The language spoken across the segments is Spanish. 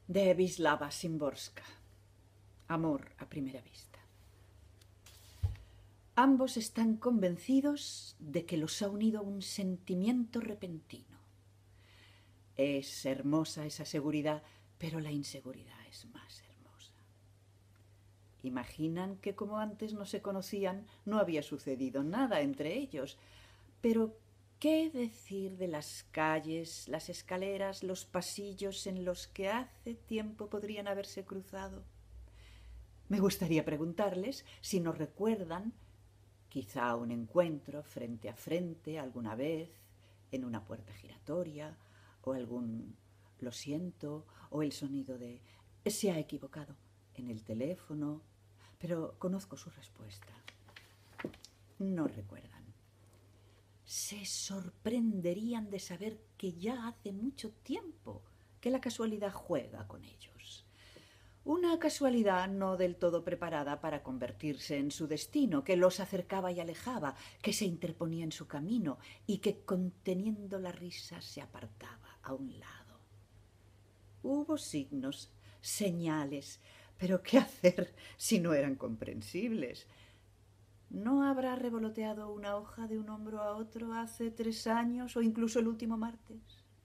De Wisława Szymborska. Amor a primera vista. Ambos están convencidos de que los ha unido un sentimiento repentino. Es hermosa esa seguridad, pero la inseguridad es más hermosa. Imaginan que como antes no se conocían, no había sucedido nada entre ellos. Pero, ¿qué decir de las calles, las escaleras, los pasillos en los que hace tiempo podrían haberse cruzado? Me gustaría preguntarles si no recuerdan quizá un encuentro frente a frente alguna vez en una puerta giratoria, o algún lo siento, o el sonido de se ha equivocado en el teléfono, pero conozco su respuesta. No recuerdan. Se sorprenderían de saber que ya hace mucho tiempo que la casualidad juega con ellos. Una casualidad no del todo preparada para convertirse en su destino, que los acercaba y alejaba, que se interponía en su camino y que, conteniendo la risa, se apartaba a un lado. Hubo signos, señales, pero ¿qué hacer si no eran comprensibles? ¿No habrá revoloteado una hoja de un hombro a otro hace 3 años o incluso el último martes?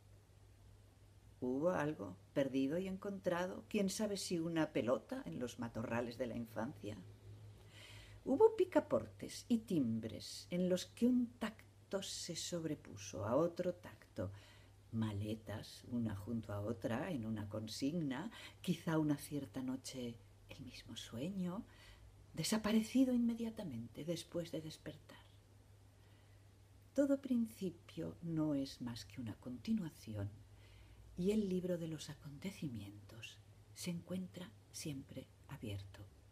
Hubo algo perdido y encontrado, quién sabe si una pelota en los matorrales de la infancia. Hubo picaportes y timbres en los que un tacto se sobrepuso a otro tacto, maletas una junto a otra en una consigna, quizá una cierta noche el mismo sueño, desaparecido inmediatamente después de despertar. Todo principio no es más que una continuación, y el libro de los acontecimientos se encuentra siempre abierto